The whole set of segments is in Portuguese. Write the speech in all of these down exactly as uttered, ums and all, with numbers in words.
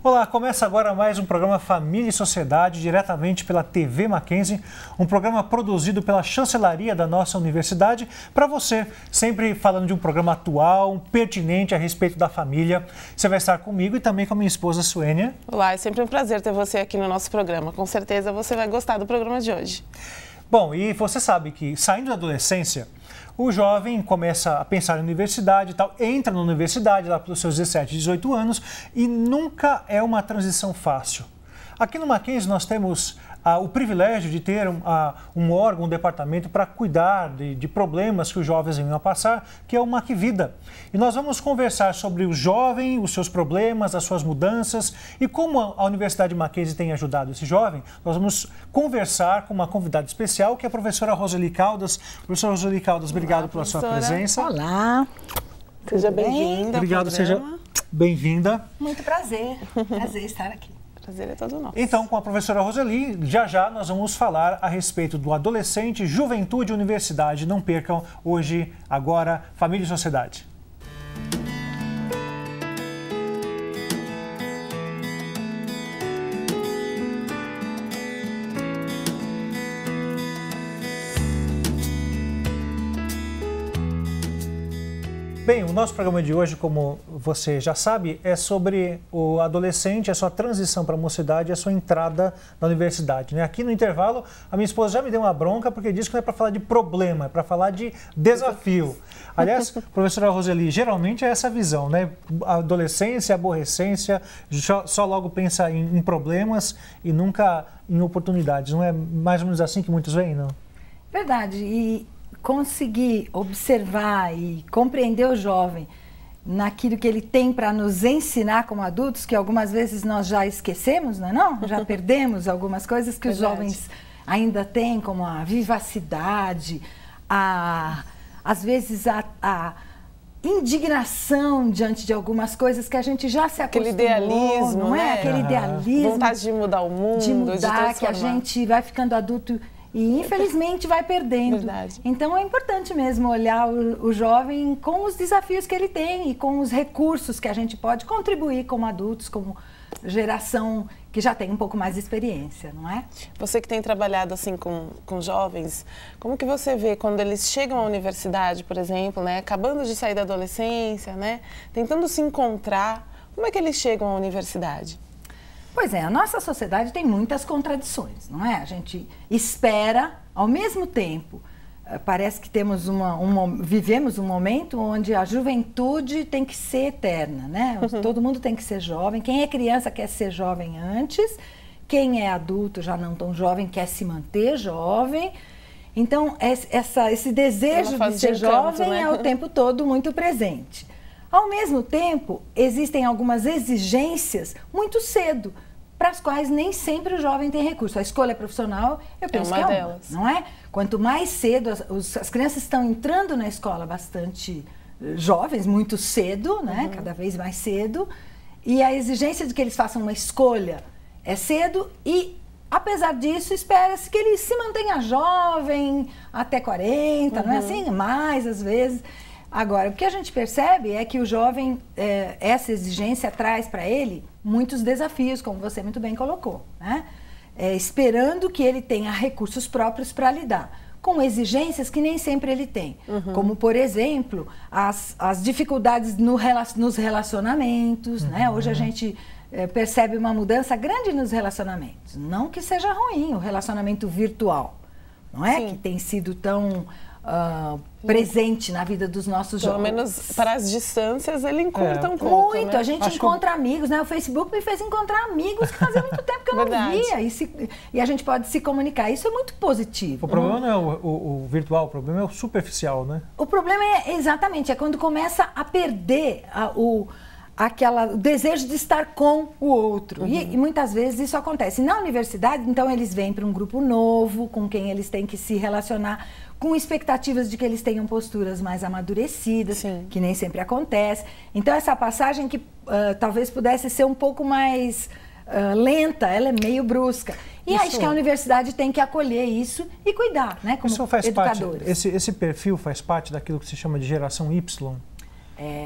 Olá, começa agora mais um programa Família e Sociedade, diretamente pela T V Mackenzie, um programa produzido pela chancelaria da nossa universidade, para você, sempre falando de um programa atual, pertinente a respeito da família. Você vai estar comigo e também com a minha esposa, Suênia. Olá, é sempre um prazer ter você aqui no nosso programa. Com certeza você vai gostar do programa de hoje. Bom, e você sabe que saindo da adolescência, o jovem começa a pensar em universidade e tal, entra na universidade lá pelos seus dezessete, dezoito anos e nunca é uma transição fácil. Aqui no Mackenzie nós temos ah, o privilégio de ter um, ah, um órgão, um departamento para cuidar de, de problemas que os jovens venham a passar, que é o Macvida. E nós vamos conversar sobre o jovem, os seus problemas, as suas mudanças e como a, a Universidade Mackenzie tem ajudado esse jovem. Nós vamos conversar com uma convidada especial, que é a professora Roseli Caldas. Professora Roseli Caldas, obrigado Olá, pela sua professora. presença. Olá. Seja bem-vinda. Obrigado, seja bem-vinda. Muito prazer. Prazer estar aqui. Prazer é todo nosso. Então, com a professora Roseli, já já nós vamos falar a respeito do adolescente, juventude e universidade. Não percam hoje, agora, Família e Sociedade. Bem, o nosso programa de hoje, como você já sabe, é sobre o adolescente, a sua transição para a mocidade e a sua entrada na universidade, né? Aqui no intervalo, a minha esposa já me deu uma bronca porque disse que não é para falar de problema, é para falar de desafio. Aliás, professora Roseli, geralmente é essa visão, né? A adolescência, a aborrecência, só, só logo pensa em, em problemas e nunca em oportunidades. Não é mais ou menos assim que muitos veem, não? Verdade. E conseguir observar e compreender o jovem naquilo que ele tem para nos ensinar como adultos, que algumas vezes nós já esquecemos, não é não? Já perdemos algumas coisas que Verdade. Os jovens ainda têm, como a vivacidade, a, às vezes a, a indignação diante de algumas coisas que a gente já se acostumou. Aquele idealismo, não é? né? Aquele Uhum. idealismo. Vontade de mudar o mundo, de mudar, de que a gente vai ficando adulto e infelizmente vai perdendo. Verdade. Então é importante mesmo olhar o, o jovem com os desafios que ele tem e com os recursos que a gente pode contribuir como adultos, como geração que já tem um pouco mais de experiência, não é? Você que tem trabalhado assim com, com jovens, como que você vê quando eles chegam à universidade, por exemplo, né, acabando de sair da adolescência, né, tentando se encontrar, como é que eles chegam à universidade? Pois é, a nossa sociedade tem muitas contradições, não é? A gente espera, ao mesmo tempo, parece que temos uma, um, vivemos um momento onde a juventude tem que ser eterna, né? Uhum. Todo mundo tem que ser jovem. Quem é criança quer ser jovem antes, quem é adulto já não tão jovem quer se manter jovem. Então, essa, esse desejo de ser de encanto, jovem, né? É o tempo todo muito presente. Ao mesmo tempo, existem algumas exigências muito cedo, para as quais nem sempre o jovem tem recurso. A escolha profissional, eu penso é uma que é uma, delas. Não é? Quanto mais cedo, as, os, as crianças estão entrando na escola bastante jovens, muito cedo, né? Uhum. Cada vez mais cedo, e a exigência de que eles façam uma escolha é cedo e, apesar disso, espera-se que ele se mantenha jovem até quarenta, uhum. Não é assim? Mais, às vezes. Agora, o que a gente percebe é que o jovem, é, essa exigência traz para ele muitos desafios, como você muito bem colocou, né? É, esperando que ele tenha recursos próprios para lidar com exigências que nem sempre ele tem. Uhum. Como, por exemplo, as, as dificuldades no, nos relacionamentos, uhum. Né? Hoje a gente é, percebe uma mudança grande nos relacionamentos. Não que seja ruim o relacionamento virtual, não é? Sim. Que tem sido tão... Uh, presente na vida dos nossos Pelo jovens. Pelo menos para as distâncias ele encurta é. um pouco, Muito, né? a gente Acho encontra que... amigos, né? O Facebook me fez encontrar amigos que fazia muito tempo que eu não via. E, se... e a gente pode se comunicar. Isso é muito positivo. O problema não é o, o, o virtual, o problema é o superficial, né? O problema é, exatamente, é quando começa a perder a, o... Aquela, o desejo de estar com o outro. Uhum. E, e muitas vezes isso acontece. Na universidade, então, eles vêm para um grupo novo, com quem eles têm que se relacionar, com expectativas de que eles tenham posturas mais amadurecidas, Sim. Que nem sempre acontece. Então, essa passagem que uh, talvez pudesse ser um pouco mais uh, lenta, ela é meio brusca. E isso, acho que a universidade tem que acolher isso e cuidar, né, como isso faz educadores. Parte, esse, esse perfil faz parte daquilo que se chama de geração Y? É.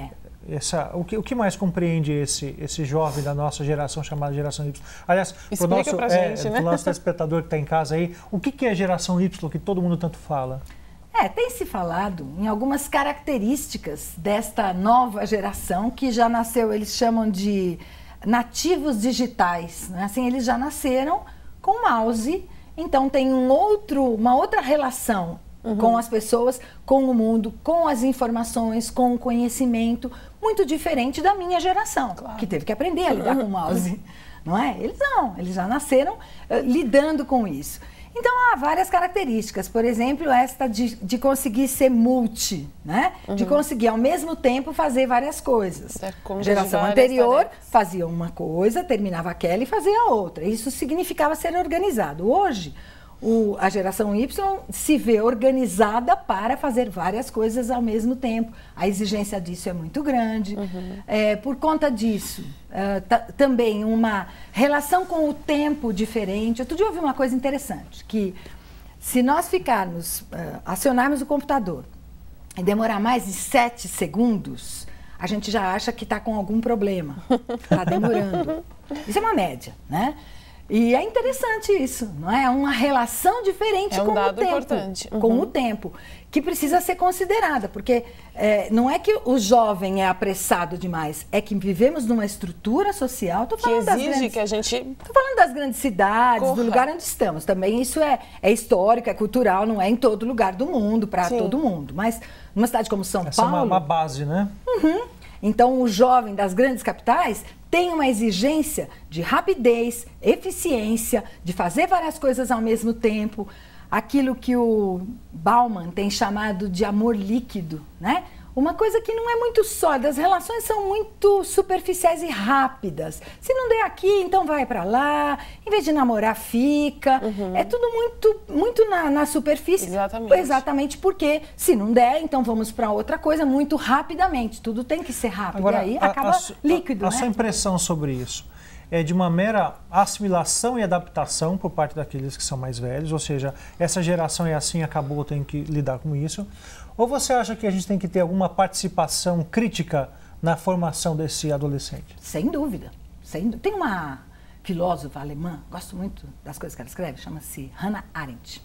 essa, o, que, o que mais compreende esse, esse jovem da nossa geração chamada geração Y? Aliás, para o nosso, pra é, gente, né? nosso telespectador que está em casa aí, o que, que é geração Y que todo mundo tanto fala? É, tem se falado em algumas características desta nova geração que já nasceu, eles chamam de nativos digitais, né? Assim, eles já nasceram com mouse, então tem um outro, uma outra relação uhum. com as pessoas, com o mundo, com as informações, com o conhecimento, muito diferente da minha geração, claro. que teve que aprender a lidar com o mouse, não é? Eles não, eles já nasceram uh, lidando com isso. Então, há várias características. Por exemplo, esta de, de conseguir ser multi, né? Uhum. De conseguir, ao mesmo tempo, fazer várias coisas. É, a geração anterior tarefas. fazia uma coisa, terminava aquela e fazia outra. Isso significava ser organizado. Hoje, o, a geração Y se vê organizada para fazer várias coisas ao mesmo tempo. A exigência disso é muito grande. Uhum. É, por conta disso, uh, também uma relação com o tempo diferente. Outro dia eu ouvi uma coisa interessante, que se nós ficarmos, uh, acionarmos o computador e demorar mais de sete segundos, a gente já acha que está com algum problema, está demorando. Isso é uma média, né? E é interessante isso, não é? É uma relação diferente é um com dado o tempo, importante. Uhum. com o tempo, que precisa ser considerada, porque é, não é que o jovem é apressado demais, é que vivemos numa estrutura social. Tô falando que exige das grandes, que a gente. Estou falando das grandes cidades, Corra. do lugar onde estamos. Também isso é, é histórico, é cultural, não é em todo lugar do mundo, para todo mundo. Mas numa cidade como São Essa Paulo. é uma, uma base, né? Uhum. Então, o jovem das grandes capitais tem uma exigência de rapidez, eficiência, de fazer várias coisas ao mesmo tempo. Aquilo que o Bauman tem chamado de amor líquido, né? Uma coisa que não é muito sólida, as relações são muito superficiais e rápidas. Se não der aqui, então vai para lá, em vez de namorar, fica. Uhum. É tudo muito, muito na, na superfície. Exatamente. Exatamente porque se não der, então vamos para outra coisa muito rapidamente. Tudo tem que ser rápido. Agora, e aí a, acaba a, líquido, a, a né? sua impressão sobre isso é de uma mera assimilação e adaptação por parte daqueles que são mais velhos, ou seja, essa geração é assim, acabou, tem que lidar com isso? Ou você acha que a gente tem que ter alguma participação crítica na formação desse adolescente? Sem dúvida. Sem, tem uma filósofa alemã, gosto muito das coisas que ela escreve, chama-se Hannah Arendt.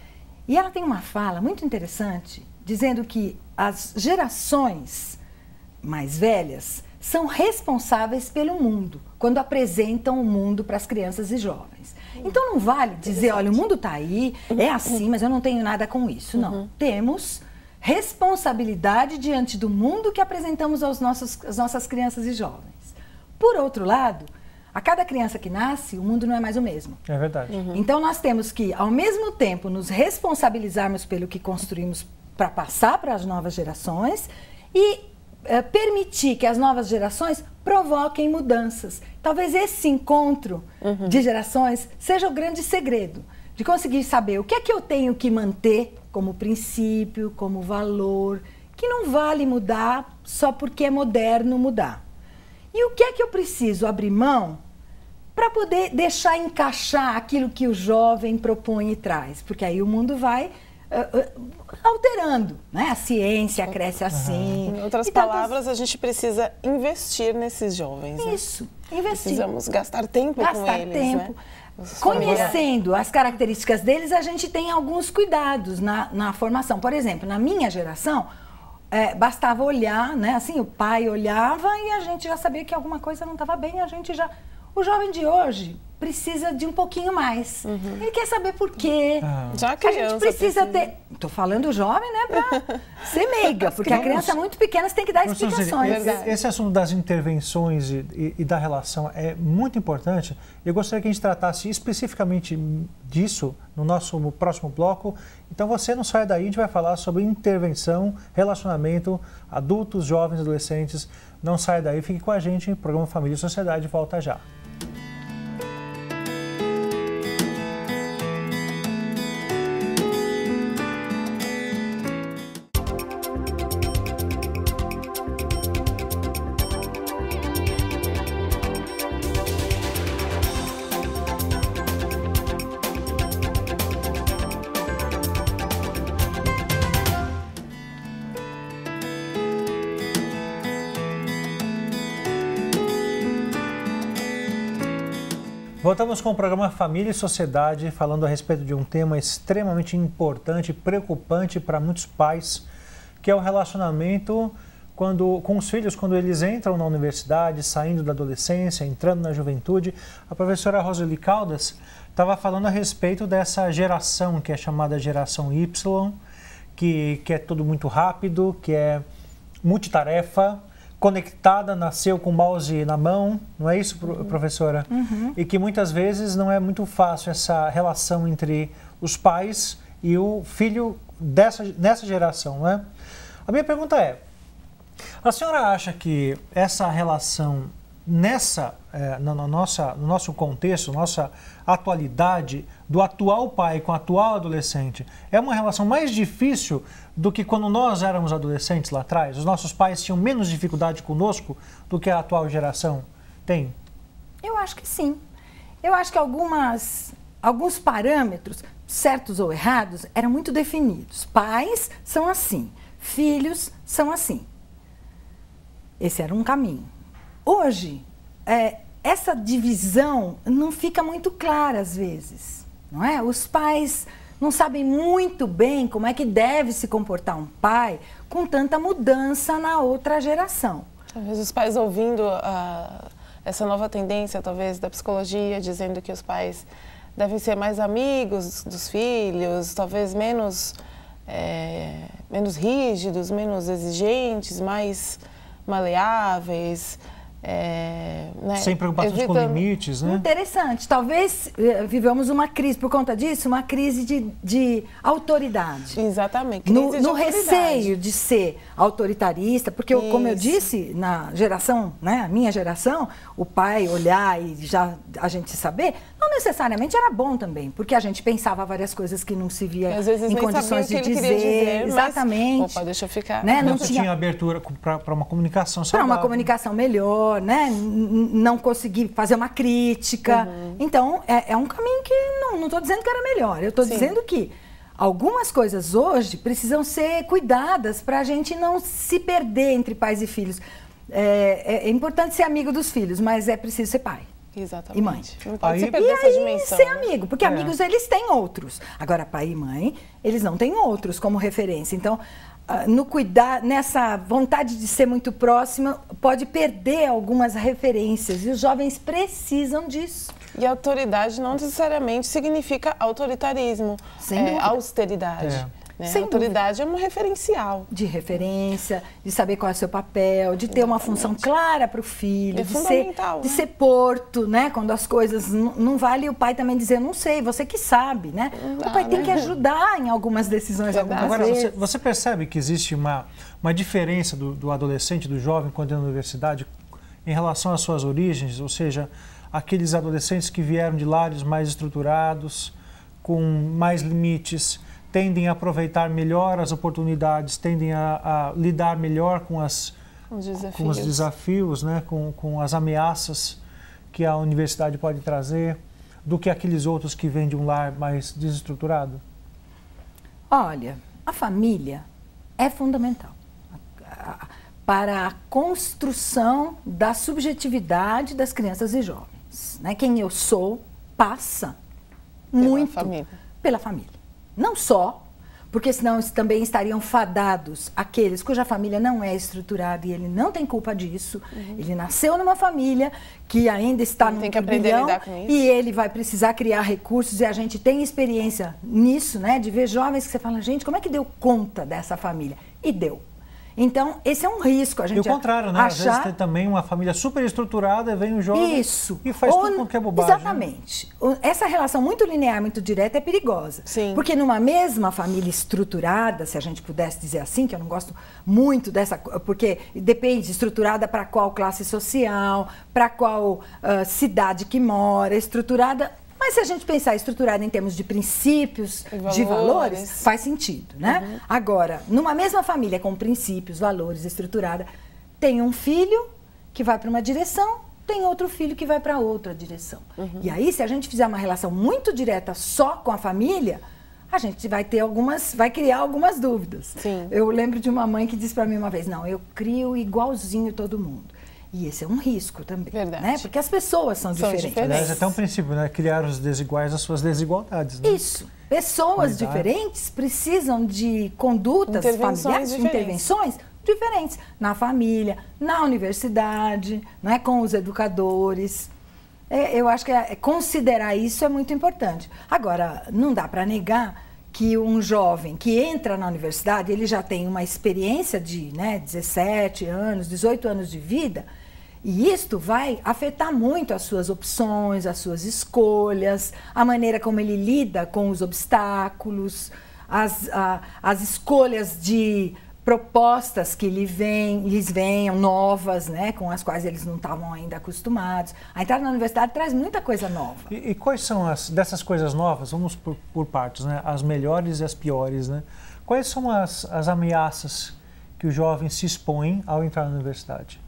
E ela tem uma fala muito interessante, dizendo que as gerações mais velhas são responsáveis pelo mundo, quando apresentam o mundo para as crianças e jovens. Então não vale dizer, olha, o mundo está aí, é assim, mas eu não tenho nada com isso. Não, uhum. Temos responsabilidade diante do mundo que apresentamos aos nossos, às nossas crianças e jovens. Por outro lado, a cada criança que nasce, o mundo não é mais o mesmo. É verdade. Uhum. Então nós temos que, ao mesmo tempo, nos responsabilizarmos pelo que construímos para passar para as novas gerações e é, permitir que as novas gerações provoquem mudanças. Talvez esse encontro uhum. de gerações seja o grande segredo, de conseguir saber o que é que eu tenho que manter como princípio, como valor, que não vale mudar só porque é moderno mudar. E o que é que eu preciso abrir mão para poder deixar encaixar aquilo que o jovem propõe e traz? Porque aí o mundo vai uh, uh, alterando, né? A ciência cresce assim. Em outras então, palavras, a gente precisa investir nesses jovens. Isso, né? investir. Precisamos gastar tempo gastar com eles, tempo. Né? Conhecendo as características deles, a gente tem alguns cuidados na, na formação. Por exemplo, na minha geração, é, bastava olhar, né? Assim, o pai olhava e a gente já sabia que alguma coisa não estava bem, a gente já... O jovem de hoje precisa de um pouquinho mais. Uhum. Ele quer saber por quê. Ah. Já a, a gente precisa, precisa ter... Estou falando jovem, né? Para ser meiga, porque a criança é muito pequena, você tem que dar explicações. Esse, esse assunto das intervenções e, e, e da relação é muito importante. Eu gostaria que a gente tratasse especificamente disso no nosso no próximo bloco. Então você não sai daí, a gente vai falar sobre intervenção, relacionamento, adultos, jovens, adolescentes. Não sai daí, fique com a gente. O programa Família e Sociedade volta já. Voltamos com o programa Família e Sociedade, falando a respeito de um tema extremamente importante e preocupante para muitos pais, que é o relacionamento quando, com os filhos quando eles entram na universidade, saindo da adolescência, entrando na juventude. A professora Roseli Caldas estava falando a respeito dessa geração que é chamada geração Y, que, que é tudo muito rápido, que é multitarefa, conectada, nasceu com o mouse na mão, não é isso, professora? Uhum. E que muitas vezes não é muito fácil essa relação entre os pais e o filho dessa, dessa geração, não é? A minha pergunta é, a senhora acha que essa relação nessa, é, na, na nossa, no nosso contexto, nossa atualidade, do atual pai com o atual adolescente, é uma relação mais difícil do que quando nós éramos adolescentes lá atrás? Os nossos pais tinham menos dificuldade conosco do que a atual geração tem? Eu acho que sim. Eu acho que algumas, alguns parâmetros, certos ou errados, eram muito definidos. Pais são assim, filhos são assim. Esse era um caminho. Hoje, é, essa divisão não fica muito clara às vezes, não é? Os pais não sabem muito bem como é que deve se comportar um pai com tanta mudança na outra geração. Talvez os pais ouvindo a, essa nova tendência, talvez, da psicologia, dizendo que os pais devem ser mais amigos dos filhos, talvez menos, é, menos rígidos, menos exigentes, mais maleáveis. É, né? Sem preocupações Evitando... com limites, né? Interessante. Talvez eh, vivamos uma crise, por conta disso, uma crise de, de autoridade. Exatamente. Crise no, de no receio de ser autoritarista, porque, eu, como eu disse, na geração, né, a minha geração, o pai olhar e já a gente saber, não necessariamente era bom também, porque a gente pensava várias coisas que não se via às vezes em condições de dizer. dizer. Exatamente. Mas, opa, deixa eu ficar. Né? Não, não tinha, tinha abertura para uma comunicação saudável. Para uma comunicação melhor, né? Não conseguir fazer uma crítica. Uhum. Então, é, é um caminho que não estou dizendo que era melhor. Eu estou dizendo que algumas coisas hoje precisam ser cuidadas para a gente não se perder entre pais e filhos. É, é, é importante ser amigo dos filhos, mas é preciso ser pai. Exatamente. E mãe. Não pode aí, se perder e essa aí dimensão, ser né? amigo, porque é. amigos eles têm outros. Agora, pai e mãe, eles não têm outros como referência. Então, no cuidar, nessa vontade de ser muito próxima, pode perder algumas referências. E os jovens precisam disso. E autoridade não necessariamente significa autoritarismo, Sem é, austeridade. É. Né? Sem autoridade dúvida. É um referencial. De referência, de saber qual é o seu papel, de ter Exatamente. Uma função clara para o filho, é de, fundamental, ser, de né? ser porto, né? Quando as coisas não, não vale o pai também dizer, não sei, você que sabe, né? Dá, o pai né? tem que ajudar em algumas decisões. Algumas Agora, vezes. você, você percebe que existe uma, uma diferença do, do adolescente, do jovem, quando é na universidade, em relação às suas origens, ou seja, aqueles adolescentes que vieram de lares mais estruturados, com mais limites, tendem a aproveitar melhor as oportunidades, tendem a, a lidar melhor com, as, os desafios, com, os desafios né? com, com as ameaças que a universidade pode trazer, do que aqueles outros que vêm de um lar mais desestruturado? Olha, a família é fundamental para a construção da subjetividade das crianças e jovens. Né? Quem eu sou passa pela muito família. pela família. Não só, porque senão também estariam fadados aqueles cuja família não é estruturada e ele não tem culpa disso. Uhum. Ele nasceu numa família que ainda está no turbilhão e ele vai precisar criar recursos e a gente tem experiência nisso, né? De ver jovens que você fala, gente, como é que deu conta dessa família? E deu. Então, esse é um risco. A gente e o contrário, né? Achar... Às vezes tem também uma família super estruturada, vem um jovem Isso. e faz Ou... tudo quanto é bobagem. Exatamente. Essa relação muito linear, muito direta é perigosa. Sim. Porque numa mesma família estruturada, se a gente pudesse dizer assim, que eu não gosto muito dessa... Porque depende, estruturada para qual classe social, para qual uh, cidade que mora, estruturada... Mas se a gente pensar estruturada em termos de princípios, valores. de valores, faz sentido, né? Uhum. Agora, numa mesma família com princípios, valores, estruturada, tem um filho que vai para uma direção, tem outro filho que vai para outra direção. Uhum. E aí, se a gente fizer uma relação muito direta só com a família, a gente vai ter algumas, vai criar algumas dúvidas. Sim. Eu lembro de uma mãe que disse para mim uma vez, não, eu crio igualzinho todo mundo. E esse é um risco também, Verdade. né? Porque as pessoas são, São diferentes. diferentes. Aliás, é até um princípio, né? Criar os desiguais as suas desigualdades. Né? Isso. Pessoas Cuidado. diferentes precisam de condutas Intervenções familiares, diferentes. intervenções diferentes. Na família, na universidade, né? Com os educadores. É, eu acho que é, considerar isso é muito importante. Agora, não dá para negar que um jovem que entra na universidade, ele já tem uma experiência de né, dezessete anos, dezoito anos de vida, e isto vai afetar muito as suas opções, as suas escolhas, a maneira como ele lida com os obstáculos, as, a, as escolhas de propostas que lhe vem, lhes venham, novas, né, com as quais eles não estavam ainda acostumados. A entrada na universidade traz muita coisa nova. E, e quais são as dessas coisas novas? Vamos por, por partes, né? As melhores e as piores, né? Quais são as, as ameaças que o jovem se expõe ao entrar na universidade?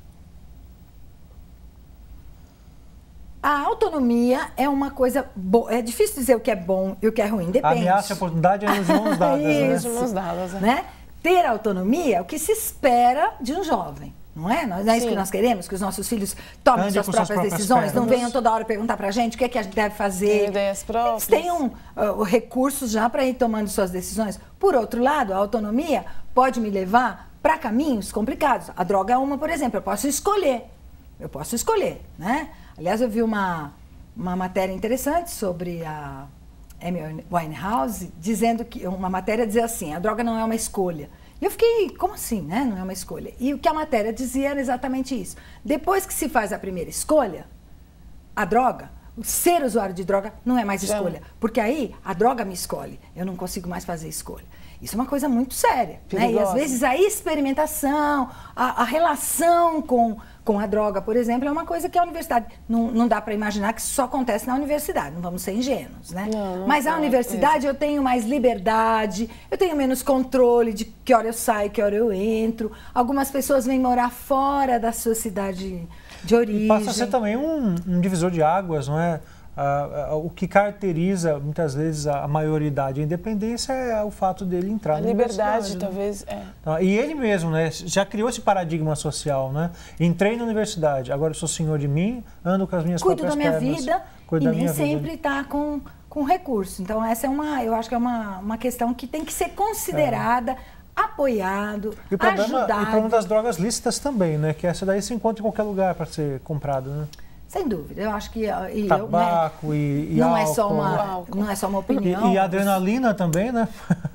A autonomia é uma coisa boa. É difícil dizer o que é bom e o que é ruim, depende. A ameaça e a oportunidade é de mãos dadas, né? Isso. De mãos dadas, né? né? Ter autonomia é o que se espera de um jovem, não é? Não é isso Sim. que nós queremos, que os nossos filhos tomem Ande suas com próprias suas próprias decisões, não pernas. venham toda hora perguntar pra gente o que é que a gente deve fazer. Tem ideias próprias. Eles tenham uh, recursos já para ir tomando suas decisões. Por outro lado, a autonomia pode me levar para caminhos complicados. A droga é uma, por exemplo, eu posso escolher. Eu posso escolher, né? Aliás, eu vi uma, uma matéria interessante sobre a Amy Winehouse, dizendo que uma matéria dizia assim, a droga não é uma escolha. E eu fiquei, como assim, né? Não é uma escolha. E o que a matéria dizia era exatamente isso. Depois que se faz a primeira escolha, a droga, o ser usuário de droga não é mais escolha. Porque aí a droga me escolhe, eu não consigo mais fazer escolha. Isso é uma coisa muito séria, né? E às vezes a experimentação, a, a relação com, com a droga, por exemplo, é uma coisa que a universidade, não, não dá para imaginar que isso só acontece na universidade, não vamos ser ingênuos, né? Não, não Mas a pode, universidade eu tenho mais liberdade, eu tenho menos controle de que hora eu saio, que hora eu entro. Algumas pessoas vêm morar fora da sua cidade de origem. E passa a ser também um, um divisor de águas, não é? Ah, ah, o que caracteriza muitas vezes a maioridade e a independência é o fato dele entrar A na liberdade, universidade, né? talvez, é. Ah, e ele mesmo, né, já criou esse paradigma social, né? Entrei na universidade, agora eu sou senhor de mim, ando com as minhas Cuido próprias da minha pernas, vida cuido e da nem minha sempre vida. está com, com recurso. Então, essa é uma, eu acho que é uma, uma questão que tem que ser considerada, apoiado, E o problema, e o ajudado. problema das drogas lícitas também, né? Que essa daí se encontra em qualquer lugar para ser comprado, né? Sem dúvida, eu acho que e Tabaco eu, né, e, e não álcool. é só uma álcool. não é só uma opinião. E, e a adrenalina também, né?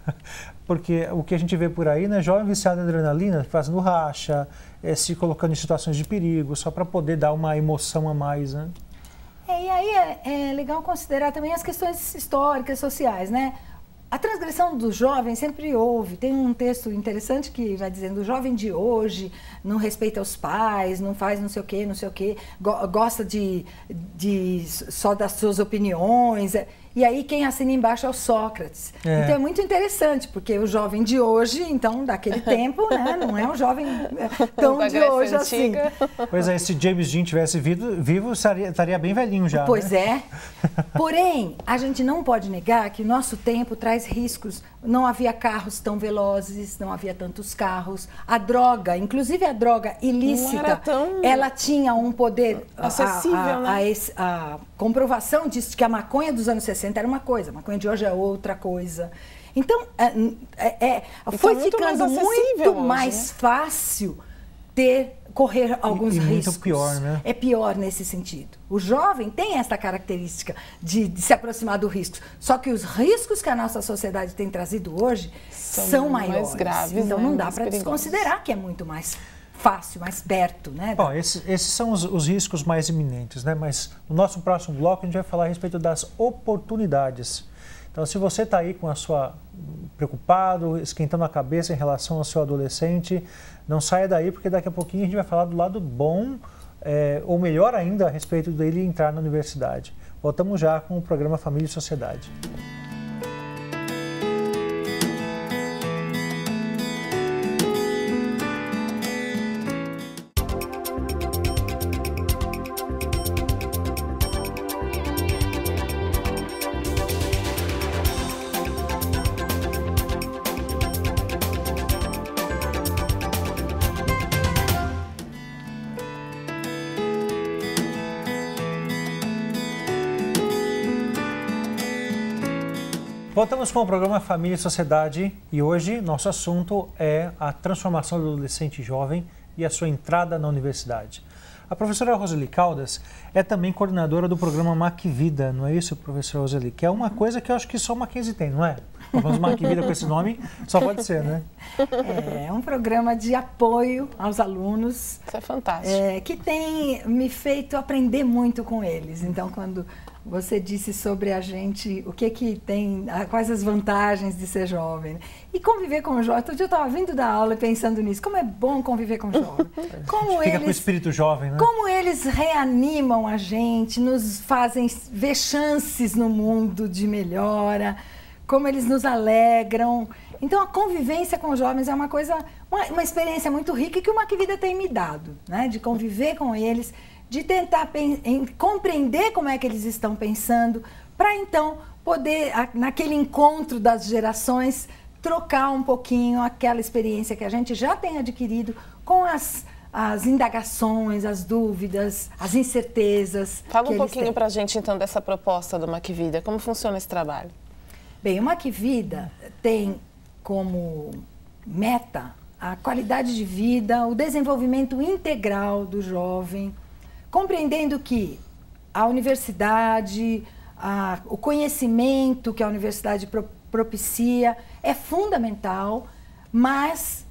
Porque o que a gente vê por aí, né? Jovem viciado em adrenalina, fazendo racha, é, se colocando em situações de perigo, só para poder dar uma emoção a mais, né? É, e aí é, é legal considerar também as questões históricas, sociais, né? A transgressão do jovem sempre houve. Tem um texto interessante que vai dizendo: o jovem de hoje não respeita os pais, não faz não sei o quê, não sei o quê, go gosta de, de só das suas opiniões. E aí quem assina embaixo é o Sócrates. É. Então é muito interessante, porque o jovem de hoje, então, daquele tempo, né, não é um jovem tão Da de Grécia hoje antiga. assim. Pois é, se James Dean tivesse vivo, vivo estaria, estaria bem velhinho já. Pois né? é. Porém, a gente não pode negar que nosso tempo traz riscos. Não havia carros tão velozes, não havia tantos carros. A droga, inclusive a droga ilícita, Não era tão ela tinha um poder acessível, a, a, né? a, esse- a comprovação disso que a maconha dos anos sessenta era uma coisa, a maconha de hoje é outra coisa. Então, é, é, é, E foi tá muito mais ficando acessível muito hoje, mais né? fácil ter correr alguns e muito riscos. pior, né? É pior nesse sentido. O jovem tem essa característica de, de se aproximar do risco. Só que os riscos que a nossa sociedade tem trazido hoje São são, mais maiores. graves, então né? não dá Mais para perigosos. desconsiderar que é muito mais fácil, mais perto, né? Bom, esses, esses são os, os riscos mais iminentes, né? Mas no nosso próximo bloco a gente vai falar a respeito das oportunidades. Então, se você está aí com a sua preocupado, esquentando a cabeça em relação ao seu adolescente, não saia daí, porque daqui a pouquinho a gente vai falar do lado bom, é, ou melhor ainda, a respeito dele entrar na universidade. Voltamos já com o programa Família e Sociedade. Voltamos com o programa Família e Sociedade e hoje nosso assunto é a transformação do adolescente jovem e a sua entrada na universidade. A professora Roseli Caldas é também coordenadora do programa Macvida, não é isso, professora Roseli? Que é uma coisa que eu acho que só o Mackenzie tem, não é? Pelo menos Macvida com esse nome só pode ser, né? É um programa de apoio aos alunos. Isso é fantástico. É, que tem me feito aprender muito com eles. Então, quando você disse sobre a gente, o que que tem, quais as vantagens de ser jovem. E conviver com o jovem. Outro dia eu estava vindo da aula e pensando nisso. Como é bom conviver com o jovem. Como Fica eles, com o espírito jovem, né? Como eles reanimam a gente, nos fazem ver chances no mundo de melhora, como eles nos alegram. Então, a convivência com os jovens é uma coisa, uma, uma experiência muito rica que o Macvida tem me dado, né? De conviver com eles, de tentar em, compreender como é que eles estão pensando, para então poder, naquele encontro das gerações, trocar um pouquinho aquela experiência que a gente já tem adquirido com as, as indagações, as dúvidas, as incertezas. Fala um pouquinho para a gente, então, dessa proposta do Macvida. Como funciona esse trabalho? Bem, o Macvida tem como meta a qualidade de vida, o desenvolvimento integral do jovem, compreendendo que a universidade, a, o conhecimento que a universidade pro, propicia é fundamental, mas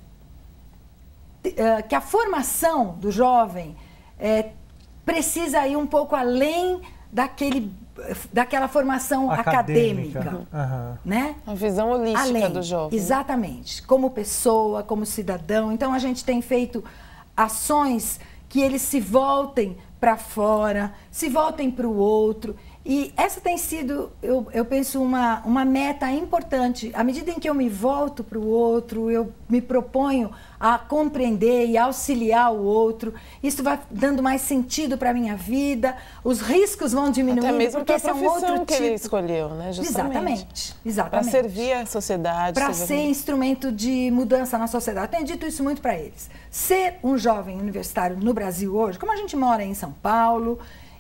uh, que a formação do jovem é, precisa ir um pouco além daquele, daquela formação acadêmica, acadêmica uhum. né? A visão holística além, do jovem. Exatamente, como pessoa, como cidadão. Então, a gente tem feito ações que eles se voltem para fora, se voltem para o outro. E essa tem sido, eu, eu penso, uma, uma meta importante. À medida em que eu me volto para o outro, eu me proponho a compreender e auxiliar o outro. Isso vai dando mais sentido para a minha vida, os riscos vão diminuindo. Até mesmo porque para a são profissão outro que tipo. ele escolheu, né? Justamente. Exatamente, exatamente. Para servir a sociedade. Para ser instrumento de mudança na sociedade. Eu tenho dito isso muito para eles. Ser um jovem universitário no Brasil hoje, como a gente mora em São Paulo,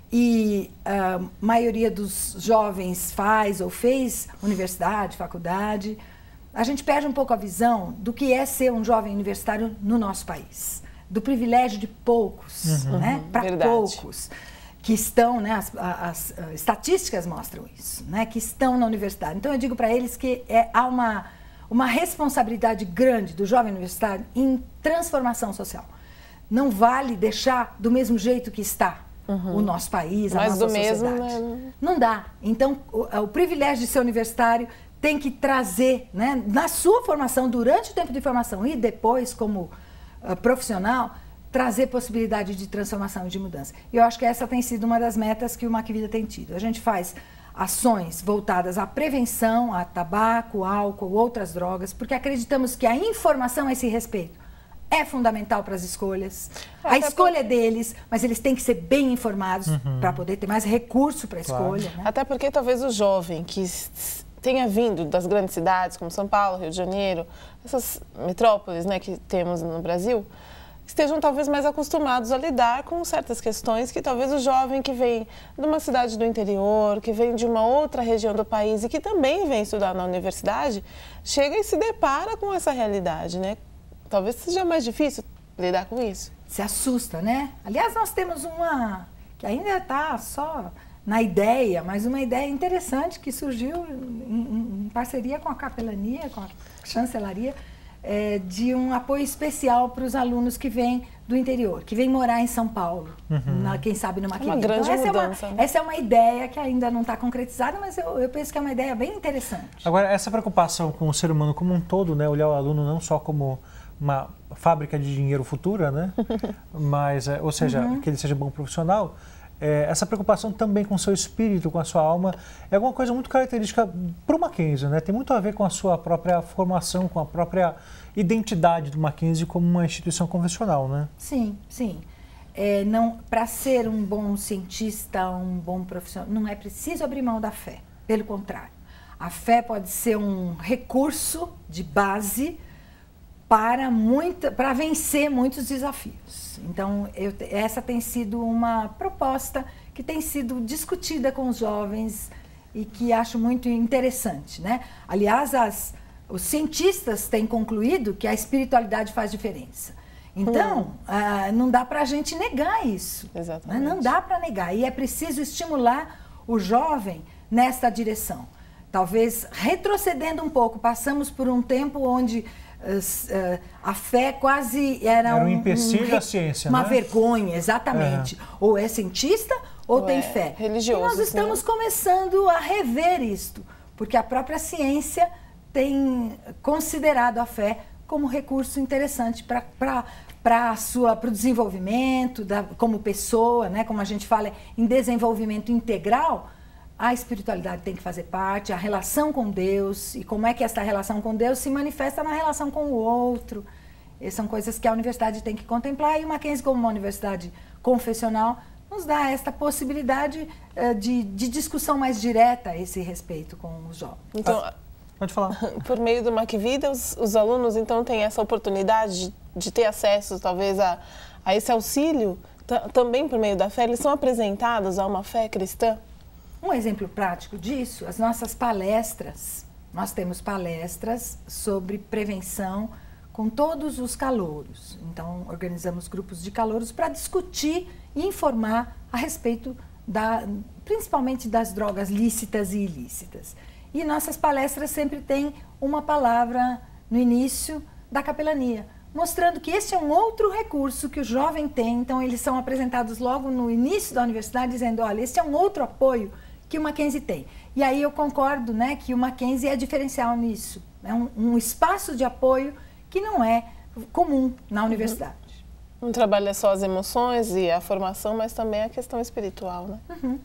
e a maioria dos jovens faz ou fez universidade, faculdade, a gente perde um pouco a visão do que é ser um jovem universitário no nosso país. Do privilégio de poucos, uhum. né? Para Verdade. poucos que estão, né? As, as, as estatísticas mostram isso, né? Que estão na universidade. Então, eu digo para eles que é, há uma, uma responsabilidade grande do jovem universitário em transformação social. Não vale deixar do mesmo jeito que está. Uhum. O nosso país, a Mas nossa do sociedade. Mesmo, né? Não dá. Então, o, o privilégio de ser universitário tem que trazer, né, na sua formação, durante o tempo de formação e depois como uh, profissional, trazer possibilidade de transformação e de mudança. E eu acho que essa tem sido uma das metas que o Macvida tem tido. A gente faz ações voltadas à prevenção, a tabaco, álcool, outras drogas, porque acreditamos que a informação a esse respeito é fundamental para as escolhas. A escolha é deles, mas eles têm que ser bem informados uhum. para poder ter mais recurso para a claro. escolha. Né? Até porque talvez o jovem que tenha vindo das grandes cidades, como São Paulo, Rio de Janeiro, essas metrópoles, né, que temos no Brasil, estejam talvez mais acostumados a lidar com certas questões que talvez o jovem que vem de uma cidade do interior, que vem de uma outra região do país e que também vem estudar na universidade, chega e se depara com essa realidade, né? Talvez seja mais difícil lidar com isso. Se assusta, né? Aliás, nós temos uma que ainda está só na ideia, mas uma ideia interessante que surgiu em, em parceria com a capelania, com a chancelaria, é, de um apoio especial para os alunos que vêm do interior, que vêm morar em São Paulo, uhum. na, quem sabe numa Uma grande então, essa mudança. É uma, né? essa é uma ideia que ainda não está concretizada, mas eu, eu penso que é uma ideia bem interessante. Agora, essa preocupação com o ser humano como um todo, né, olhar o aluno não só como uma fábrica de dinheiro futura, né? Mas, ou seja, uhum. que ele seja bom profissional, é, essa preocupação também com o seu espírito, com a sua alma, é alguma coisa muito característica para o Mackenzie, né? Tem muito a ver com a sua própria formação, com a própria identidade do Mackenzie como uma instituição convencional, né? Sim, sim. É, não, para ser um bom cientista, um bom profissional, não é preciso abrir mão da fé. Pelo contrário, a fé pode ser um recurso de base para, muita, para vencer muitos desafios. Então, eu, essa tem sido uma proposta que tem sido discutida com os jovens e que acho muito interessante, né? Aliás, as, os cientistas têm concluído que a espiritualidade faz diferença. Então, hum. ah, não dá para a gente negar isso. Exatamente. Né? Não dá para negar. E é preciso estimular o jovem nesta direção. Talvez retrocedendo um pouco, passamos por um tempo onde uh, uh, a fé quase era, era um, um empecilho um, da ciência, uma né? vergonha, exatamente. É. Ou é cientista ou, ou tem é fé. Religioso. E nós estamos né? começando a rever isto, porque a própria ciência tem considerado a fé como recurso interessante para para o desenvolvimento da, como pessoa, né? Como a gente fala em desenvolvimento integral, a espiritualidade tem que fazer parte, a relação com Deus, e como é que essa relação com Deus se manifesta na relação com o outro. Essas são coisas que a universidade tem que contemplar, e o Mackenzie, como uma universidade confessional, nos dá esta possibilidade uh, de, de discussão mais direta a esse respeito com os jovens. Então, ah, pode falar. Por meio do Macvida, os, os alunos então têm essa oportunidade de, de ter acesso talvez a, a esse auxílio, também por meio da fé. Eles são apresentados a uma fé cristã? Um exemplo prático disso, as nossas palestras. Nós temos palestras sobre prevenção com todos os calouros. Então, organizamos grupos de calouros para discutir e informar a respeito, da, principalmente das drogas lícitas e ilícitas. E nossas palestras sempre têm uma palavra no início da capelania, mostrando que esse é um outro recurso que o jovem tem. Então, eles são apresentados logo no início da universidade, dizendo, olha, esse é um outro apoio que o Mackenzie tem. E aí eu concordo, né, que o Mackenzie é diferencial nisso. É um, um espaço de apoio que não é comum na universidade. Não trabalha só as emoções e a formação, mas também a questão espiritual, né? Uhum.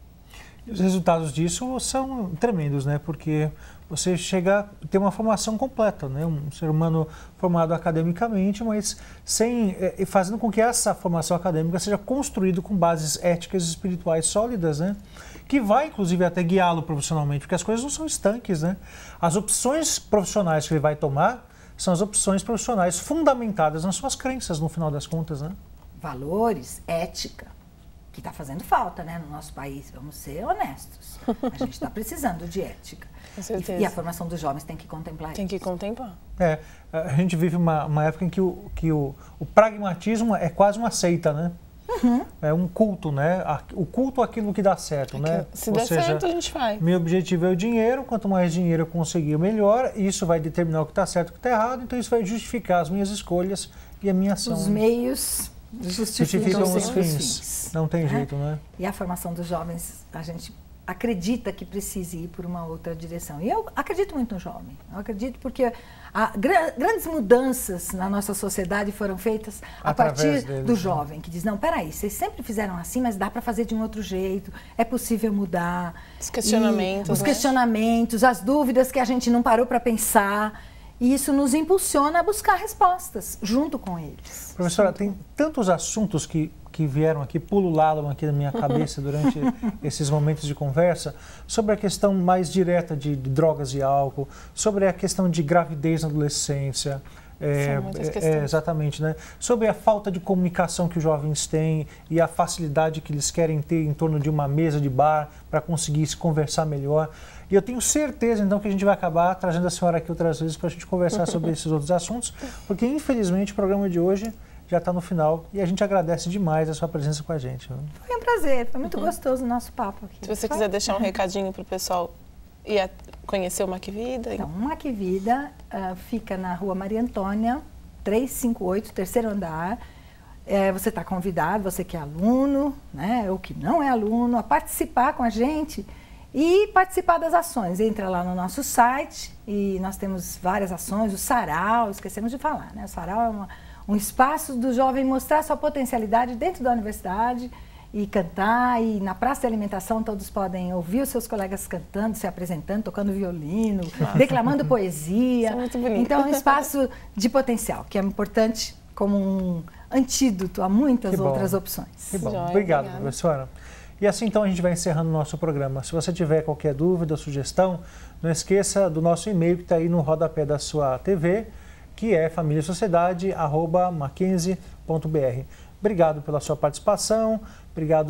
E os resultados disso são tremendos, né? Porque você chega a ter uma formação completa, né? Um ser humano formado academicamente, mas sem, é, fazendo com que essa formação acadêmica seja construída com bases éticas e espirituais sólidas, né? Que vai, inclusive, até guiá-lo profissionalmente, porque as coisas não são estanques, né? As opções profissionais que ele vai tomar são as opções profissionais fundamentadas nas suas crenças, no final das contas, né? Valores, ética, que está fazendo falta, né, no nosso país, vamos ser honestos. A gente está precisando de ética. Com certeza. E, e a formação dos jovens tem que contemplar Tem isso. que contemplar. É, a gente vive uma, uma época em que, o, que o, o pragmatismo é quase uma seita, né? Uhum. É um culto, né? O culto àquilo que dá certo, né? Se Ou der seja, certo, a gente faz. Meu objetivo é o dinheiro, quanto mais dinheiro eu conseguir, melhor. Isso vai determinar o que está certo e o que está errado, então isso vai justificar as minhas escolhas e a minha ação. Os meios justificam, justificam os fins. fins. Não tem né? jeito, né? E a formação dos jovens, a gente acredita que precise ir por uma outra direção. E eu acredito muito no jovem. Eu acredito porque a, gra, grandes mudanças na nossa sociedade foram feitas a Através partir deles, do né? jovem, que diz, não, peraí, vocês sempre fizeram assim, mas dá para fazer de um outro jeito, é possível mudar. Os questionamentos, e, Os né? questionamentos, as dúvidas que a gente não parou para pensar. E isso nos impulsiona a buscar respostas junto com eles. Professora, tem tantos assuntos que, que vieram aqui, pulularam aqui na minha cabeça durante esses momentos de conversa, sobre a questão mais direta de, de drogas e álcool, sobre a questão de gravidez na adolescência. É, São muitas é, questões. é, exatamente, né? Sobre a falta de comunicação que os jovens têm e a facilidade que eles querem ter em torno de uma mesa de bar para conseguir se conversar melhor. E eu tenho certeza, então, que a gente vai acabar trazendo a senhora aqui outras vezes para a gente conversar sobre esses outros assuntos, porque, infelizmente, o programa de hoje já está no final e a gente agradece demais a sua presença com a gente. Viu? Foi um prazer, foi muito uhum. gostoso o nosso papo aqui. Se você quiser deixar um recadinho para o pessoal ir a conhecer o Macvida. Então, o Macvida uh, fica na Rua Maria Antônia, trezentos e cinquenta e oito, terceiro andar. É, você está convidado, você que é aluno, né, ou que não é aluno, a participar com a gente e participar das ações. Entra lá no nosso site e nós temos várias ações, o Sarau, esquecemos de falar, né? O Sarau é uma, um espaço do jovem mostrar sua potencialidade dentro da universidade e cantar, e na praça de alimentação todos podem ouvir os seus colegas cantando, se apresentando, tocando violino, Nossa. declamando poesia. Isso é muito bonito. Então é um espaço de potencial, que é importante como um antídoto a muitas outras opções. Que bom. Joia, Obrigado, obrigada. professora. E assim, então, a gente vai encerrando o nosso programa. Se você tiver qualquer dúvida ou sugestão, não esqueça do nosso e-mail que está aí no rodapé da sua T V, que é família sociedade arroba mackenzie ponto b r. Obrigado pela sua participação, obrigado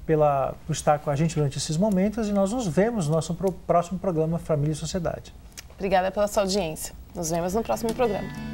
pela, por estar com a gente durante esses momentos e nós nos vemos no nosso pro, próximo programa Família e Sociedade. Obrigada pela sua audiência. Nos vemos no próximo programa.